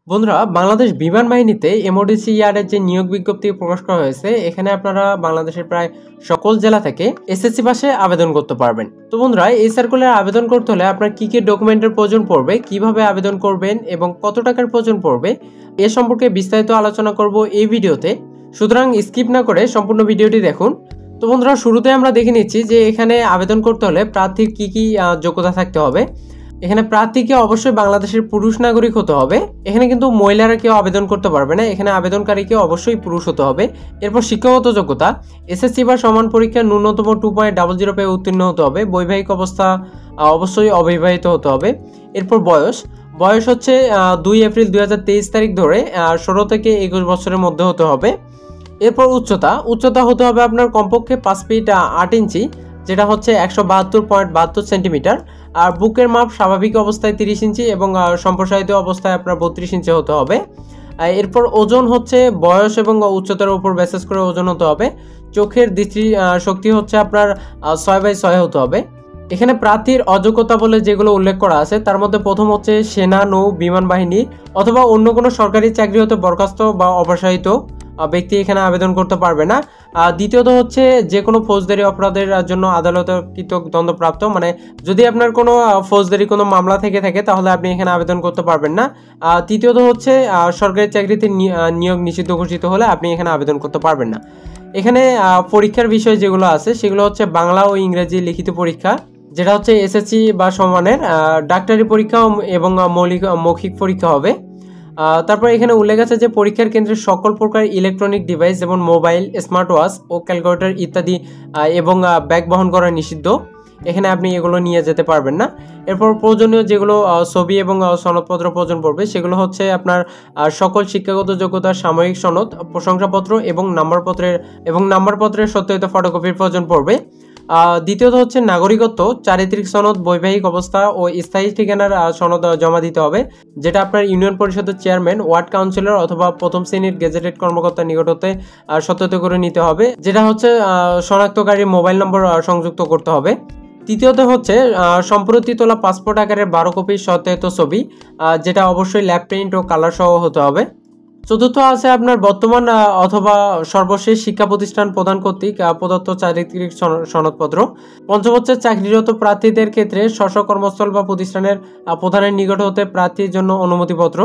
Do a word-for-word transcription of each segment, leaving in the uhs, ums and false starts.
বন্ধুরা, বাংলাদেশ বিমান বাহিনীতে এমওডিসি ইয়ার্ডের যে নিয়োগ বিজ্ঞপ্তি প্রকাশ করা হয়েছে, এখানে আপনারা বাংলাদেশের প্রায় সকল জেলা থেকে এসএসসি পাশে আবেদন করতে পারবেন। তো বন্ধুরা, এই সার্কুলারে আবেদন করতে হলে আপনার কি কি ডকুমেন্টের প্রয়োজন পড়বে, কিভাবে আবেদন করবেন এবং কত টাকার প্রয়োজন পড়বে এ সম্পর্কে বিস্তারিত আলোচনা করব এই ভিডিওতে। সুতরাং স্কিপ না করে সম্পূর্ণ ভিডিওটি দেখুন। তো বন্ধুরা, শুরুতে আমরা দেখে নিচ্ছি যে এখানে আবেদন করতে হলে প্রার্থীর কি কি যোগ্যতা থাকতে হবে। এখানে প্রার্থীকে অবশ্যই বাংলাদেশের পুরুষ নাগরিক হতে হবে। এখানে কিন্তু মহিলারা কেউ আবেদন করতে পারবে না, এখানে আবেদনকারীকে অবশ্যই পুরুষ হতে হবে। এরপর শিক্ষাগত যোগ্যতা, এসএসসি বা সমান পরীক্ষার ন্যূনতম টু পয়েন্ট ডাবল জিরো পেয়ে উত্তীর্ণ হতে হবে। বৈবাহিক অবস্থা অবশ্যই অবিবাহিত হতে হবে। এরপর বয়স বয়স হচ্ছে দুই এপ্রিল দুই হাজার তেইশ তারিখ ধরে ষোলো থেকে একুশ বছরের মধ্যে হতে হবে। এরপর উচ্চতা উচ্চতা হতে হবে আপনার কমপক্ষে পাঁচ ফিট আট ইঞ্চি, যেটা হচ্ছে একশো বাহাত্তর পয়েন্ট বাহাত্তর সেন্টিমিটার। আর বুকের মাপ স্বাভাবিক অবস্থায় তিরিশ ইঞ্চি এবং সম্প্রসারিত অবস্থায় আপনার বত্রিশ ইঞ্চি হতে হবে। এরপর ওজন হচ্ছে বয়স এবং উচ্চতার উপর বেসিস করে ওজন হতে হবে। চোখের দৃষ্টি শক্তি হচ্ছে আপনার ছয় বাই ছয় হতে হবে। এখানে প্রার্থীর অযোগ্যতা বলে যেগুলো উল্লেখ করা আছে তার মধ্যে প্রথম হচ্ছে সেনা, নৌ, বিমান বাহিনী অথবা অন্য কোনো সরকারি চাকরি হতে বরখাস্ত বা অপসারিত ব্যক্তি এখানে আবেদন করতে পারবে না। দ্বিতীয়ত হচ্ছে যে কোনো ফৌজদারি অপরাধের জন্য আদালতকৃত দণ্ডপ্রাপ্ত, মানে যদি আপনার কোনো ফৌজদারি কোনো মামলা থেকে থাকে তাহলে আপনি এখানে আবেদন করতে পারবেন না। তৃতীয়ত হচ্ছে সরকারি চাকরিতে নিয়োগ নিষিদ্ধ ঘোষিত হলে আপনি এখানে আবেদন করতে পারবেন না। এখানে পরীক্ষার বিষয় যেগুলো আছে সেগুলো হচ্ছে বাংলা ও ইংরেজি লিখিত পরীক্ষা, যেটা হচ্ছে এসএসসি বা সমানের। ডাক্তারি পরীক্ষা এবং মৌলিক মৌখিক পরীক্ষা হবে। তারপর এখানে উল্লেখ আছে যে পরীক্ষার কেন্দ্রে সকল প্রকার ইলেকট্রনিক ডিভাইস যেমন মোবাইল, স্মার্ট ওয়াচ ও ক্যালকুলেটর ইত্যাদি এবং ব্যাগ বহন করা নিষিদ্ধ, এখানে আপনি এগুলো নিয়ে যেতে পারবেন না। এরপর প্রয়োজনীয় যেগুলো ছবি এবং সনদপত্র প্রয়োজন পড়বে সেগুলো হচ্ছে আপনার সকল শিক্ষাগত যোগ্যতার সাময়িক সনদ, প্রশংসাপত্র এবং নাম্বারপত্রের এবং নাম্বারপত্রের সত্যায়িত ফটোকপির প্রয়োজন পড়বে। দ্বিতীয়ত হচ্ছে নাগরিকত্ব, চারিত্রিক সনদ, বৈবাহিক অবস্থা ও স্থায়ী ঠিকানার সনদ জমা দিতে হবে, যেটা আপনার ইউনিয়ন পরিষদের চেয়ারম্যান, ওয়ার্ড কাউন্সিলর অথবা প্রথম শ্রেণীর গেজেটেড কর্মকর্তার নিকট হতে সত্যায়িত করে নিতে হবে, যেটা হচ্ছে শনাক্তকারী মোবাইল নম্বর সংযুক্ত করতে হবে। তৃতীয়ত হচ্ছে সম্প্রতি তোলা পাসপোর্ট আকারের বারো কপি সত্যায়িত ছবি, যেটা অবশ্যই ল্যাব প্রিন্ট ও কালার সহ হতে হবে। চতুর্থ আছে আপনার বর্তমান অথবা সর্বশেষ শিক্ষা প্রতিষ্ঠান প্রদান কর্তৃক প্রদত্ত চারিত্রিক সনদপত্র। পঞ্চম হচ্ছে চাকরিরত প্রার্থীদের ক্ষেত্রে স্ব কর্মস্থল বা প্রতিষ্ঠানের প্রধানের নিকট হতে প্রার্থীর জন্য অনুমতিপত্র।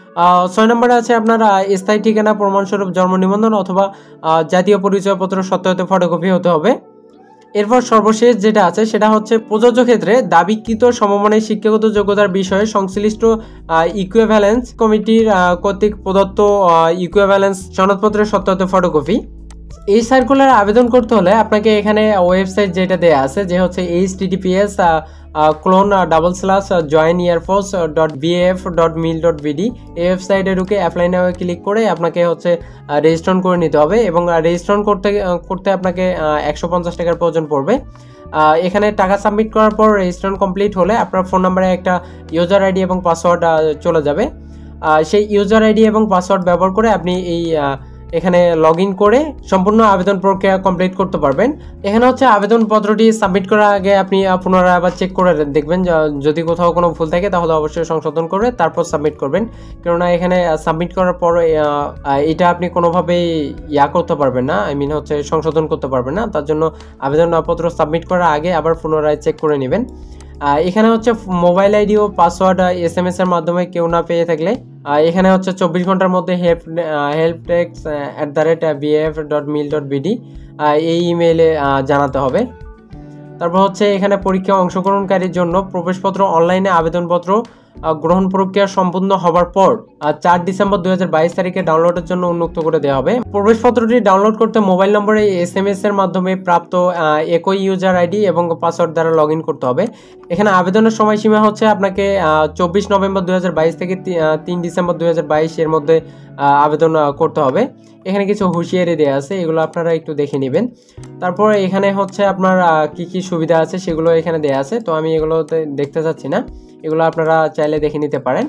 ছয় নম্বরে আছে আপনার স্থায়ী ঠিকানা প্রমাণস্বরূপ জন্ম নিবন্ধন অথবা জাতীয় পরিচয়পত্র সত্যায়িত ফটোকপি হতে হবে। এরপর সর্বশেষ যেটা আছে সেটা হচ্ছে প্রযোজ্য ক্ষেত্রে দাবিকৃত সমমানের শিক্ষাগত যোগ্যতার বিষয়ে সংশ্লিষ্ট ইকুইভ্যালেন্স কমিটির কর্তৃক প্রদত্ত ইকুইভ্যালেন্স সনদপত্রের সত্যায়িত ফটোকপি। এই সার্কুলার আবেদন করতে হলে আপনাকে এখানে ওয়েবসাইট যেটা দেওয়া আছে যে হচ্ছে H T T P S colon double slash join airforce dot BF dot mil dot BD, এই ওয়েবসাইটে ঢুকে অ্যাপ্লাই নাও ক্লিক করে আপনাকে হচ্ছে রেজিস্ট্রেশন করে নিতে হবে এবং রেজিস্ট্রেশন করতে করতে আপনাকে একশো পঞ্চাশ টাকার প্রয়োজন পড়বে। এখানে টাকা সাবমিট করার পর রেজিস্ট্রেশন কমপ্লিট হলে আপনার ফোন নাম্বারে একটা ইউজার আইডি এবং পাসওয়ার্ড চলে যাবে। সেই ইউজার আইডি এবং পাসওয়ার্ড ব্যবহার করে আপনি এই এখানে লগ ইন করে সম্পূর্ণ আবেদন প্রক্রিয়া কমপ্লিট করতে পারবেন। এখানে হচ্ছে আবেদনপত্রটি সাবমিট করার আগে আপনি পুনরায় আবার চেক করে দেখবেন, যদি কোথাও কোনো ভুল থাকে তাহলে অবশ্যই সংশোধন করে তারপর সাবমিট করবেন, কেননা এখানে সাবমিট করার পর এটা আপনি কোনোভাবেই ইয়া করতে পারবেন না, আই মিন হচ্ছে সংশোধন করতে পারবেন না। তার জন্য আবেদনপত্র সাবমিট করার আগে আবার পুনরায় চেক করে নেবেন। এখানে হচ্ছে মোবাইল আইডি ও পাসওয়ার্ড এস এম এস এর মাধ্যমে কেউ না পেয়ে থাকলে এখানে হচ্ছে চব্বিশ ঘন্টার মধ্যে help help text at the rate BF dot mil dot BD এই ইমেইলে জানাতে হবে। তারপর হচ্ছে এখানে পরীক্ষা অংশগ্রহণকারীর জন্য প্রবেশপত্র অনলাইনে আবেদনপত্র গ্রহণ প্রক্রিয়া সম্পূর্ণ হবার পর চার ডিসেম্বর দুই হাজার বাইশ তারিখে ডাউনলোডের জন্য উন্মুক্ত করে দেওয়া হবে। প্রবেশপত্রটি ডাউনলোড করতে মোবাইল নম্বরে এস এম এস এর মাধ্যমে প্রাপ্ত একই ইউজার আইডি এবং পাসওয়ার্ড দ্বারা লগ ইন করতে হবে। এখানে আবেদনের সময়সীমা হচ্ছে আপনাকে চব্বিশ নভেম্বর দুই হাজার বাইশ থেকে তিন ডিসেম্বর দুই হাজার বাইশ এর মধ্যে আবেদন করতে হবে। এখানে কিছু হুঁশিয়ারি দেওয়া আছে, এগুলো আপনারা একটু দেখে নেবেন। তারপর এখানে হচ্ছে আপনার কি কি সুবিধা আছে সেগুলো এখানে দেওয়া আছে, তো আমি এগুলো দেখতে চাচ্ছি না, এগুলো আপনারা চাইলে দেখে নিতে পারেন।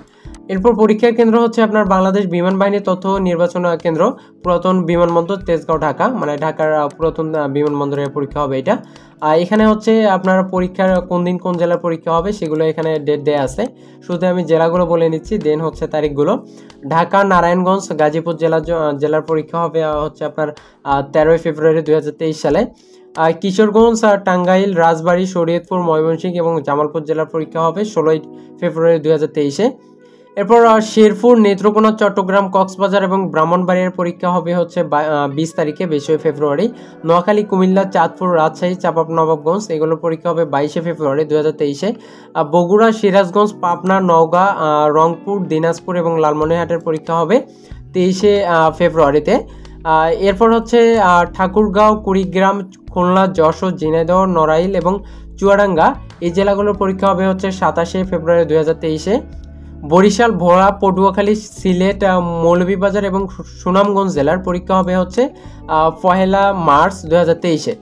এরপর পরীক্ষার কেন্দ্র হচ্ছে আপনার বাংলাদেশ বিমান বাহিনী তথ্য নির্বাচন কেন্দ্র, পুরাতন বিমানবন্দর তেজগাঁও ঢাকা, মানে ঢাকার পুরাতন বিমানবন্দরে পরীক্ষা হবে এটা। আর এখানে হচ্ছে আপনার পরীক্ষার কোন দিন কোন জেলার পরীক্ষা হবে সেগুলো এখানে ডেট দেয়া আছে, শুধু আমি জেলাগুলো বলে নিচ্ছি, দেন হচ্ছে তারিখগুলো। ঢাকা, নারায়ণগঞ্জ, গাজীপুর জেলা জেলার পরীক্ষা হবে হচ্ছে আপনার তেরোই ফেব্রুয়ারি দুই হাজার তেইশ সালে। কিশোরগঞ্জ, টাঙ্গাইল, রাজবাড়ী, শরীয়তপুর, ময়মনসিংহ এবং জামালপুর জেলার পরীক্ষা হবে ষোলোই ফেব্রুয়ারি দুই হাজার তেইশে। এরপর শেরপুর, নেত্রকোনা, চট্টগ্রাম, কক্সবাজার এবং ব্রাহ্মণবাড়িয়ার পরীক্ষা হবে হচ্ছে বিশ তারিখে বিশে ফেব্রুয়ারি। নোয়াখালী, কুমিল্লা, চাঁদপুর, রাজশাহী, চাঁপাবনবাবগঞ্জ এগুলোর পরীক্ষা হবে বাইশে ফেব্রুয়ারি দুই হাজার তেইশে। বগুড়া, সিরাজগঞ্জ, পাবনা, নওগাঁ, রংপুর, দিনাজপুর এবং লালমনিরহাটের পরীক্ষা হবে তেইশে ফেব্রুয়ারিতে। এরপর হচ্ছে ঠাকুরগাঁও, কুড়িগ্রাম, খুলনা, যশোর, ঝিনাইদহ, নড়াইল এবং চুয়াডাঙ্গা এই জেলাগুলোর পরীক্ষা হবে হচ্ছে সাতাশে ফেব্রুয়ারি দুই হাজার তেইশে। বরিশাল, ভোলা, পটুয়াখালী, সিলেট, মৌলভীবাজার এবং সুনামগঞ্জ জেলার পরীক্ষা হবে হচ্ছে পহেলা মার্চ দুই হাজার তেইশে।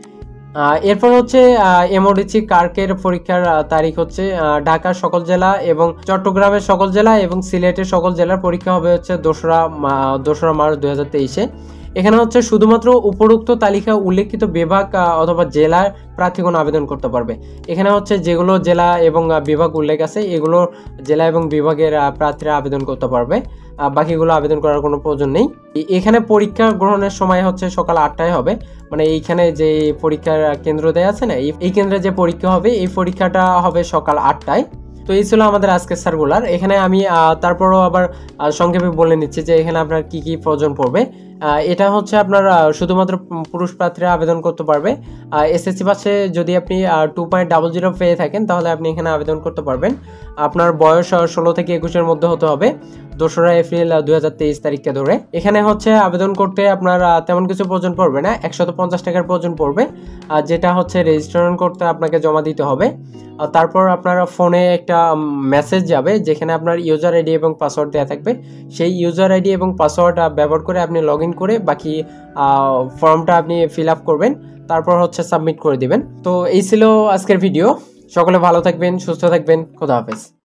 এরপর হচ্ছে এমওডিসি কার্কের পরীক্ষার তারিখ হচ্ছে ঢাকার সকল জেলা এবং চট্টগ্রামের সকল জেলা এবং সিলেটের সকল জেলার পরীক্ষা হবে হচ্ছে দোসরা দোসরা মার্চ দুই হাজার তেইশে। এখানে হচ্ছে শুধুমাত্র উপরোক্ত তালিকা উল্লেখিত বিভাগ অথবা জেলার প্রার্থীগণ আবেদন করতে পারবে। এখানে হচ্ছে যেগুলো জেলা এবং বিভাগ উল্লেখ আছে এগুলো জেলা এবং বিভাগের প্রার্থীরা আবেদন করতে পারবে, বাকিগুলো আবেদন করার কোনো প্রয়োজন নেই। এখানে পরীক্ষা গ্রহণের সময় হচ্ছে সকাল আটটায় হবে, মানে এইখানে যে পরীক্ষার কেন্দ্র দেয়া আছে না, এই কেন্দ্রে যে পরীক্ষা হবে এই পরীক্ষাটা হবে সকাল আটটায়। তো এই ছিল আমাদের আজকের সার্কুলার। এখানে আমি তারপরও আবার সংক্ষেপে বলে নিচ্ছি যে এখানে আপনার কি কি প্রয়োজন পড়বে। এটা হচ্ছে আপনার শুধুমাত্র পুরুষ প্রার্থীরা আবেদন করতে পারবে। এসএসসি পাশে যদি আপনি টু পয়েন্ট ডাবল জিরো পেয়ে থাকেন তাহলে আপনি এখানে আবেদন করতে পারবেন। আপনার বয়স ষোলো থেকে একুশের মধ্যে হতে হবে দোসরা এপ্রিল দুই হাজার তেইশ তারিখকে ধরে। এখানে হচ্ছে আবেদন করতে আপনার তেমন কিছু প্রয়োজন পড়বে না, একশত পঞ্চাশ টাকার প্রয়োজন পড়বে, যেটা হচ্ছে রেজিস্ট্রেশন করতে আপনাকে জমা দিতে হবে। তারপর আপনার ফোনে একটা মেসেজ যাবে যেখানে আপনার ইউজার আইডি এবং পাসওয়ার্ড দেওয়া থাকবে, সেই ইউজার আইডি এবং পাসওয়ার্ড ব্যবহার করে আপনি লগ ইন করে বাকি ফর্মটা আপনি ফিল আপ করবেন, তারপর হচ্ছে সাবমিট করে দিবেন। তো এই ছিল আজকের ভিডিও। সকলে ভালো থাকবেন, সুস্থ থাকবেন, খোদা হাফেজ।